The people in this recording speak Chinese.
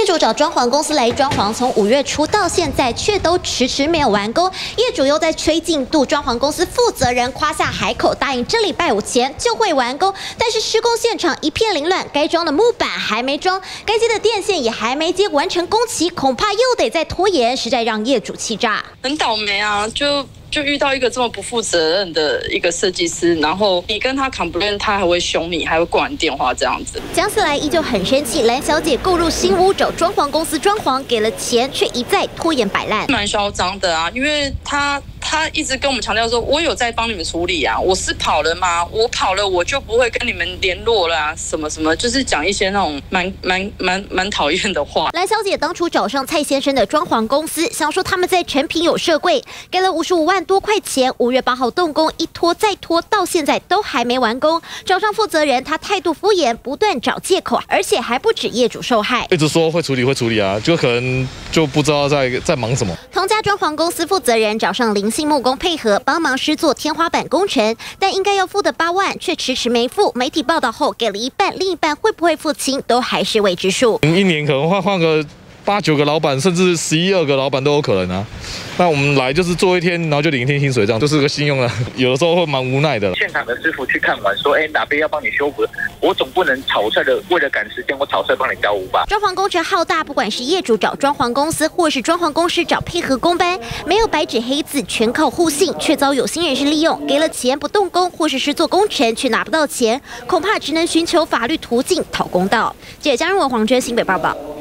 业主找装潢公司来装潢，从5月初到现在却都迟迟没有完工。业主又在催进度，装潢公司负责人夸下海口，答应这礼拜5前就会完工。但是施工现场一片凌乱，该装的木板还没装，该接的电线也还没接，完成工期恐怕又得再拖延，实在让业主气炸。 很倒霉啊，就遇到一个这么不负责任的一个设计师，然后你跟他 complain， 他还会凶你，还会挂你电话这样子。 江思来依旧很生气，蓝小姐购入新屋找装潢公司装潢，给了钱却一再拖延摆烂， 蛮嚣张的啊，因为他一直跟我们强调说，我有在帮你们处理啊，我是跑了吗？我跑了我就不会跟你们联络了啊，什么什么，就是讲一些那种蛮讨厌的话。 蓝小姐当初找上蔡先生的装潢公司，想说他们在成品有设柜，给了55万多块钱，5月8号动工，一拖再拖，到现在都还没完工。找上负责人，他态度敷衍，不断找借口，而且还不止业主受害， 一直说会处理啊，就可能就不知道在忙什么。 同家装潢公司负责人找上林姓木工配合帮忙施作天花板工程，但应该要付的8万却迟迟没付。媒体报道后给了一半，另一半会不会付清都还是未知数。 一年可能换个8、9个老板，甚至11、12个老板都有可能啊。那我们来就是做一天，然后就领一天薪水，这样就是个信用了。有的时候会蛮无奈的。 现场的师傅去看完说，哪边要帮你修补，我总不能草率的为了赶时间，我草率帮你交屋吧。 装潢工程浩大，不管是业主找装潢公司，或是装潢公司找配合工班，没有白纸黑字，全靠互信，却遭有心人士利用，给了钱不动工，或是施作工程却拿不到钱，恐怕只能寻求法律途径讨公道。记者江仁文、黄真新北报道。